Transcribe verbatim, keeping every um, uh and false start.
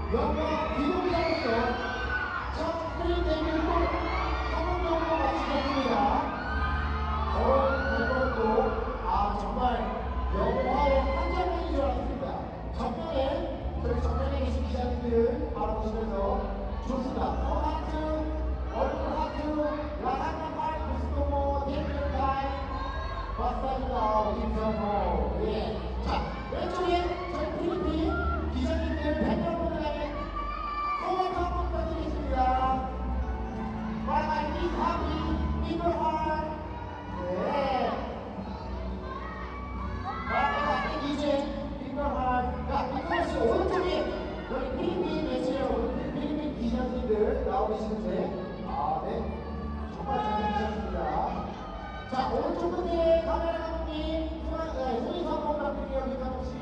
영화 비공개로서 첫 스크린 데뷔를 한번 정도 마치셨습니다. 저런 대본도 아 정말 영화의 한 장면인 줄 알았습니다. 정면에 저희 정면에 계신 기자님들 바라보시면서 좋습니다. 어 하트, 얼굴 하트, 라라라 파이 구스토모 대표 타임 마스터입니다. 김선호. 예. 자 왼쪽에 저희 필리핀 기자님들 팬 여러분들에게 소원 한번 부탁드리겠습니다. 마라마이 하피 people heart. 네. 마라마이 이제 people heart. 자 이것이 오른쪽에 여기 필리핀 매체에 오는 필리핀 기자님들 나오고 계시는데 아 네. 정말 잘해주셨습니다. 자 오른쪽 끝에 카메라 감독님 손이 한번 부탁드릴게요. 김 감독님.